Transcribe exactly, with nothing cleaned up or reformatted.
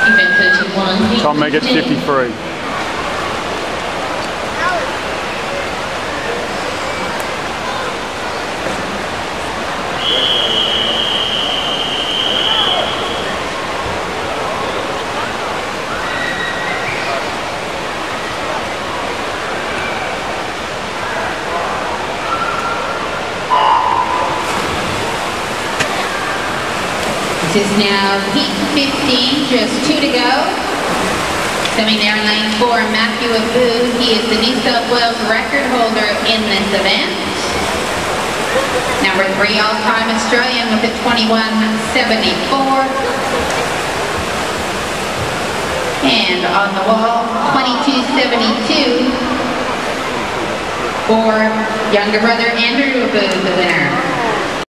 Event thirty-one. Tom Meggs, fifty-three. This is now heat fifteen, just two to go. Coming there in lane four, Matthew Abu. He is the New South Wales record holder in this event. Number three all-time Australian with a twenty-one seventy-four. And on the wall, twenty-two seventy-two for younger brother Andrew Abu, the winner.